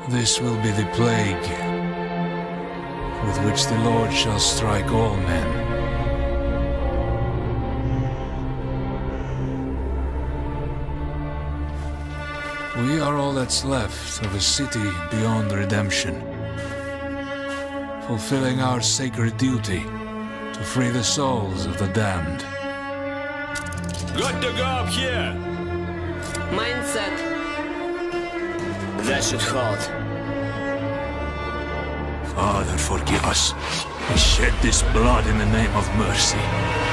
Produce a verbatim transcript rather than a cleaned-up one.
This will be the plague with which the Lord shall strike all men. We are all that's left of a city beyond redemption, fulfilling our sacred duty to free the souls of the damned. Good to go up here! Mindset. That should hold. Father, forgive us. We shed this blood in the name of mercy.